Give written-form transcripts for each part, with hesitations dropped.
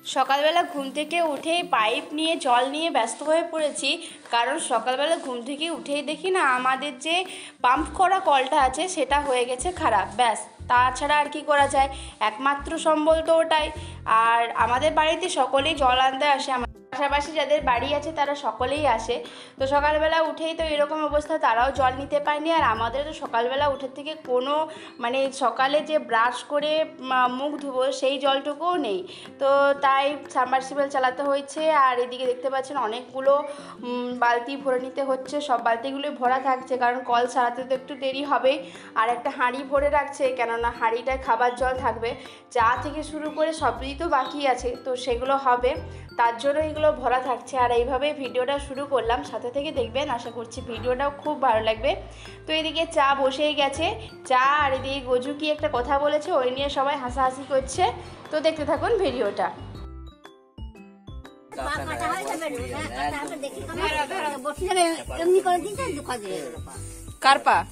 সকালবেলা ঘুম থেকে উঠেই পাইপ নিয়ে জল নিয়ে ব্যস্ত হয়ে পড়েছি, কারণ সকালবেলা ঘুম থেকে উঠেই দেখি না আমাদের যে পাম্প করা কলটা আছে সেটা হয়ে গেছে খারাপ। ব্যাস, তাছাড়া আর কি করা যায়, একমাত্র সম্বল তো ওটাই। আর আমাদের বাড়িতে সকলেই জল আনতে আসে, পাশাপাশি যাদের বাড়ি আছে তারা সকলেই আসে। তো সকালবেলা উঠেই তো এরকম অবস্থা, তারাও জল নিতে পারেনি। আর আমাদের তো সকালবেলা উঠে থেকে কোনো সকালে যে ব্রাশ করে মুখ ধুবো সেই জলটুকুও নেই। তো তাই সাবমার্সিবল চালাতে হয়েছে। আর এদিকে দেখতে পাচ্ছেন অনেকগুলো বালতি ভরে নিতে হচ্ছে, সব বালতিগুলোই ভরা থাকছে কারণ কল সারাতে তো একটু দেরি হবেই। আর একটা হাঁড়ি ভরে রাখছে, কেননা হাঁড়িটায় খাবার জল থাকবে। চা থেকে শুরু করে সবই তো বাকি আছে, তো সেগুলো হবে, তার জন্য এগুলো ভরা থাকছে। আর এইভাবেই ভিডিওটা শুরু করলাম, সাথে থেকে দেখবেন, আশা করছি ভিডিওটাও খুব ভালো লাগবে। তো এদিকে চা বসেই গেছে, চা আর এদিকে গজু কি একটা কথা বলেছে ওই নিয়ে সবাই হাসাহাসি করছে। তো দেখতে থাকুন ভিডিওটা। কারপা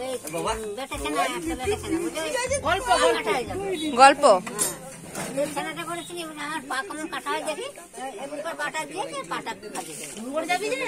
গল্প ছানাটা করেছিলি আমার পা কেমন কাটা হয় দেখি, এবার পাটা দিয়ে পাটা পড়ে যাবি যে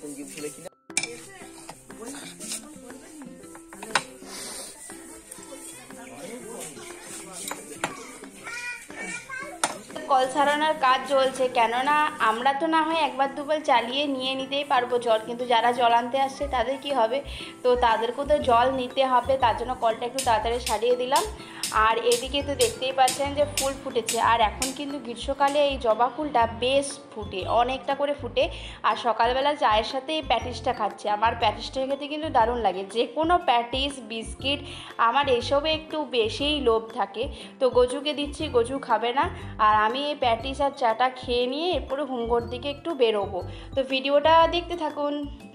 কল সারানোর কাজ চলছে, কেননা আমরা তো না হয় একবার দুবার চালিয়ে নিয়ে নিতেই পারবো জল, কিন্তু যারা জল আনতে আসছে তাদের কি হবে? তো তাদেরকেও তো জল নিতে হবে, তার জন্য কলটা একটু তাড়াতাড়ি সারিয়ে দিলাম। আর এদিকে তো দেখতেই পাচ্ছেন যে ফুল ফুটেছে। আর এখন কিন্তু গ্রীষ্মকালে এই জবা ফুলটা বেশ ফুটে, অনেকটা করে ফুটে। আর সকালবেলা চায়ের সাথে এই প্যাটিসটা খাচ্ছে, আমার প্যাটিসটা খেতে কিন্তু দারুণ লাগে। যে কোনো প্যাটিস, বিস্কিট, আমার এসবে একটু বেশিই লোভ থাকে। তো গজুকে দিচ্ছি, গজু খাবে না। আর আমি এই প্যাটিস আর চাটা খেয়ে নিয়ে এরপরে হুমঘর দিকে একটু বেরোবো। তো ভিডিওটা দেখতে থাকুন।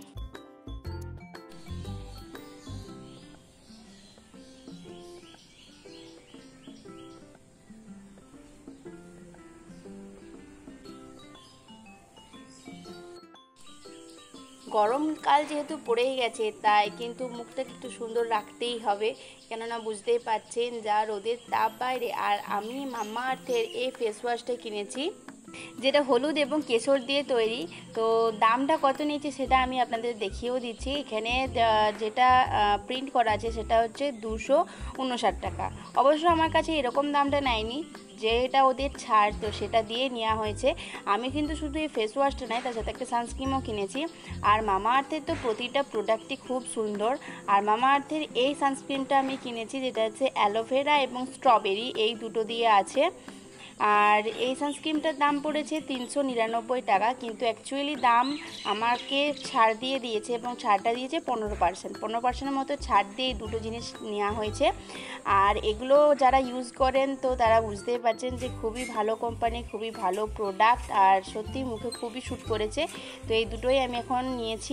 গরমকাল যেহেতু পড়েই গেছে, তাই কিন্তু মুখটাকে একটু সুন্দর রাখতেই হবে, কেননা বুঝতেই পারছেন যা রোদের তাপ বাইরে। আর আমি মাম্মা আর্থের এই ফেস ওয়াশটা কিনেছি, যেটা হলুদ এবং কেশর দিয়ে তৈরি। তো দামটা কত নিয়েছে সেটা আমি আপনাদের দেখিয়েও দিচ্ছি। এখানে যেটা প্রিন্ট করা আছে সেটা হচ্ছে 259 টাকা। অবশ্য আমার কাছে এরকম দামটা নেয়নি, যেটা ওদের ছাড়, তো সেটা দিয়ে নেওয়া হয়েছে। আমি কিন্তু শুধু এই ফেস ওয়াশটা নয়, তার সাথে একটা সানস্ক্রিনও কিনেছি। আর মামা আর্থের তো প্রতিটা প্রোডাক্টই খুব সুন্দর। আর মামা আর্থের এই সানস্ক্রিনটা আমি কিনেছি, যেটা হচ্ছে অ্যালোভেরা এবং স্ট্রবেরি, এই দুটো দিয়ে আছে। আর এই সানস্ক্রিনটার দাম পড়েছে 399 টাকা, কিন্তু অ্যাকচুয়ালি দাম আমাকে ছাড় দিয়ে দিয়েছে, এবং ছাড়টা দিয়েছে 15%-15%-এর মতো ছাড় দিয়ে এই দুটো জিনিস নেওয়া হয়েছে। আর এগুলো যারা ইউজ করেন তো তারা বুঝতেই পারছেন যে খুবই ভালো কোম্পানি, খুবই ভালো প্রোডাক্ট, আর সত্যি মুখে খুবই শ্যুট করেছে। তো এই দুটোই আমি এখন নিয়েছি।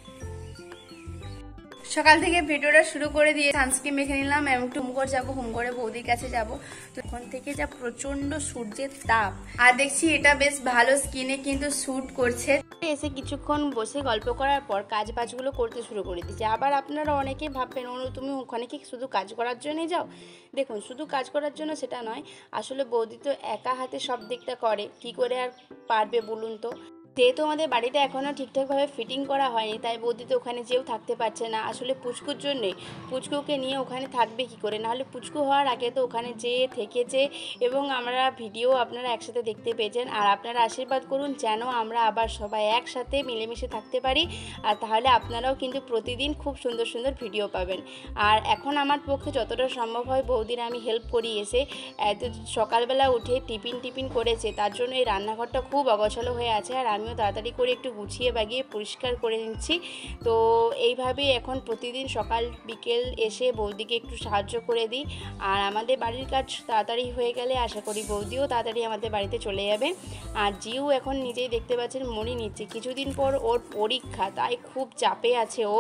সকাল থেকে ভিডিওটা শুরু করে দিয়ে সানস্ক্রিন মেখে নিলাম এবং একটু হুমঘর যাবো, হুমঘরে বৌদির কাছে যাব। তো এখন থেকে যা প্রচন্ড সূর্যের তাপ, আর দেখছি এটা বেশ ভালো স্কিনে কিন্তু স্যুট করছে। এসে কিছুক্ষণ বসে গল্প করার পর কাজ বাজগুলো করতে শুরু করে দিয়েছি। আবার আপনারা অনেকেই ভাববেন, অনু তুমি ওখানে কি শুধু কাজ করার জন্যই যাও? দেখুন, শুধু কাজ করার জন্য সেটা নয়, আসলে বৌদি তো একা হাতে সব দিকটা করে, কি করে আর পারবে বলুন তো? যেহেতু আমাদের বাড়িটা এখনও ঠিকঠাকভাবে ফিটিং করা হয়নি, তাই বৌদি তো ওখানে যেও থাকতে পারছে না, আসলে পুচকুর জন্যে। পুচকুকে নিয়ে ওখানে থাকবে কি করে? নাহলে পুচকু হওয়ার আগে তো ওখানে যেয়ে থেকেছে, এবং আমরা ভিডিও আপনারা একসাথে দেখতে পেয়েছেন। আর আপনারা আশীর্বাদ করুন যেন আমরা আবার সবাই একসাথে মিলেমিশে থাকতে পারি, আর তাহলে আপনারাও কিন্তু প্রতিদিন খুব সুন্দর সুন্দর ভিডিও পাবেন। আর এখন আমার পক্ষে যতটা সম্ভব হয় বৌদির আমি হেল্প করি এসে। সকালবেলা উঠে টিফিন করেছে, তার জন্য এই রান্নাঘরটা খুব অগোছালো হয়ে আছে, আর আমিও তাড়াতাড়ি করে একটু গুছিয়ে বাগিয়ে পরিষ্কার করে নিচ্ছি। তো এইভাবেই এখন প্রতিদিন সকাল বিকেল এসে বৌদিকে একটু সাহায্য করে দিই। আর আমাদের বাড়ির কাজ তাড়াতাড়ি হয়ে গেলে আশা করি বৌদিও তাড়াতাড়ি আমাদের বাড়িতে চলে যাবে। আর জিউ এখন নিজেই দেখতে পাচ্ছেন মনি নিচ্ছে, কিছুদিন পর ওর পরীক্ষা, তাই খুব চাপে আছে ও।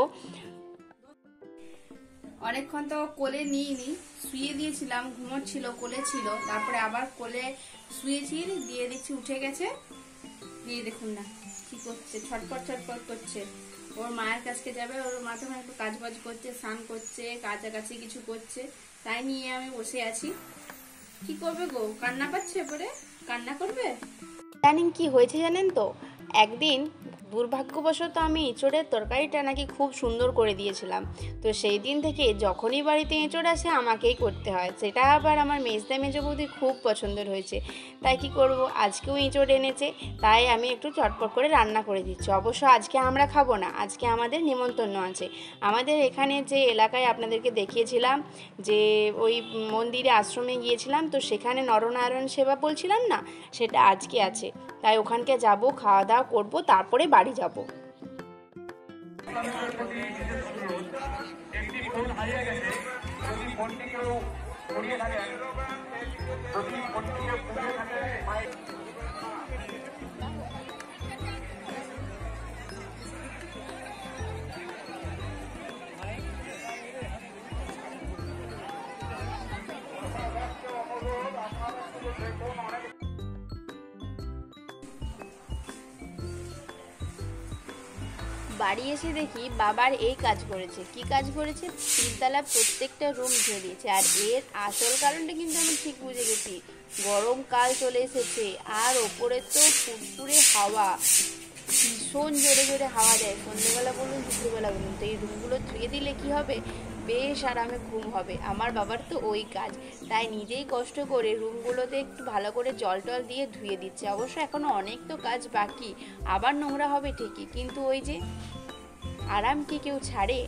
অনেকক্ষণ তো কোলে নিইনি, শুয়ে দিয়েছিলাম, ঘুমোচ্ছিল, কোলে ছিল, তারপরে আবার কোলে শুয়েছি, দিয়ে দেখছি উঠে গেছে। দিয়ে দেখুন না কি করছে, ছটপট করছে। ওর মায়ের কাছকে যাবে, ওর মা তখন একটু কাজ বাজ করছে, স্নান করছে, কাছাকাছি কিছু করছে, তাই নিয়ে আমি বসে আছি। কি করবে গো, কান্না পাচ্ছে পরে? কান্না করবে? জানেন কি হয়েছে জানেন তো, একদিন দুর্ভাগ্যবশত আমি এঁচোড়ের তরকারিটা নাকি খুব সুন্দর করে দিয়েছিলাম। তো সেই দিন থেকে যখনই বাড়িতে এঁচোড় আসে আমাকেই করতে হয়। সেটা আবার আমার মেজদা মেজো বৌদির খুব পছন্দের হয়েছে। তাই কি করব, আজকেও এঁচোড় এনেছে, তাই আমি একটু চটপট করে রান্না করে দিচ্ছি। অবশ্য আজকে আমরা খাবো না, আজকে আমাদের নিমন্ত্রণ আছে। আমাদের এখানে যে এলাকায় আপনাদেরকে দেখিয়েছিলাম যে ওই মন্দিরে আশ্রমে গিয়েছিলাম, তো সেখানে নরনারায়ণ সেবা বলছিলাম না, সেটা আজকে আছে। তাই ওখানকে যাব, খাওয়া দাওয়া করবো, তারপরে বাড়ি যাব। বাড়ি এসে দেখি বাবার এই কাজ করেছে। কি কাজ করেছে? তিনতলা প্রত্যেকটা রুম ধুয়ে দিয়েছে। আর এর আসল কারণটা কিন্তু আমি ঠিক বুঝে গেছি, গরমকাল চলে এসেছে আর ওপরে তো ফুরফুরে হাওয়া, ভীষণ জোরে জোরে হাওয়া দেয়। সন্ধ্যেবেলা বলুন দুপুরবেলা বলুন, তো এই রুমগুলো ধুয়ে দিলে কি হবে, বেশ আরামে ঘুম হবে। আমার বাবার তো ওই কাজ, তাই নিজেই কষ্ট করে রুমগুলোতে একটু ভালো করে জল টল দিয়ে ধুয়ে দিচ্ছে। অবশ্য এখনো অনেক তো কাজ বাকি, আবার নোংরা হবে ঠিকই, কিন্তু ওই যে আরাম কি কেউ ছাড়ে?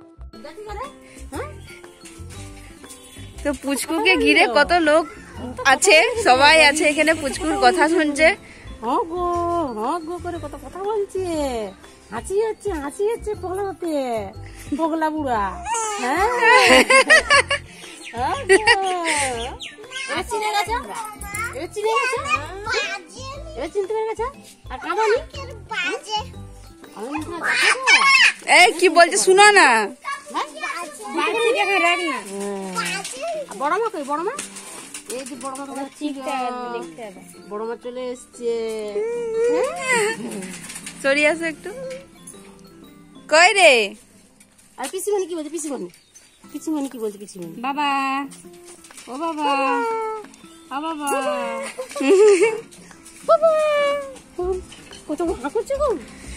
তো পুচকুকে ঘিরে কত লোক আছে, সবাই আছে এখানে পুচকুর কথা শুনছে। হ্যাঁ গো করে কত কথা বলছে, হাসি হচ্ছে পগলাতে, পগলা বুড়া। হ্যাঁ চিনে গেছে, চিনতে পেরে গেছে। আর কাঁদানি এই কি বলছে শুনো না। বড় মা কই, বড় মা? এই যে বড় মা, বড় মা চলে এসছে। সরি আসো একটু। কই রে? আর পিসিমণি কি বলছে? পিসিমণি কি বলছে? পিসিমণি বাবা, ও বাবা, ও বাবা, কত ভালো করছে গো।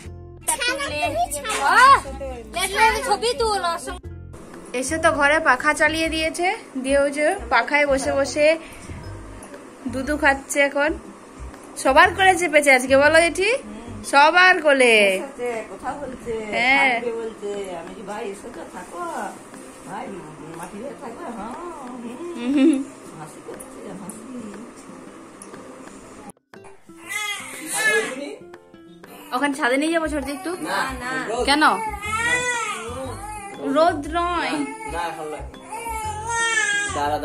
এসে তো ঘরে পাখা চালিয়ে দিয়েছে, দিয়েও যে পাখায় বসে বসে দুধু খাচ্ছে এখন। সবার কোলে চেপেছে আজকে, বলো জেঠি? সবার কোলে। কথা বলছে, হ্যাঁ বলছে আমি কি ভাই এসে তো থাকো, ভাই মাটি ধরে থাকবে। হ্যাঁ হাসি করছে, হাসি। ওখানে ছাদে নিয়ে যাবো ছোট একটু। কেন? রোদ নয়। দাঁড়া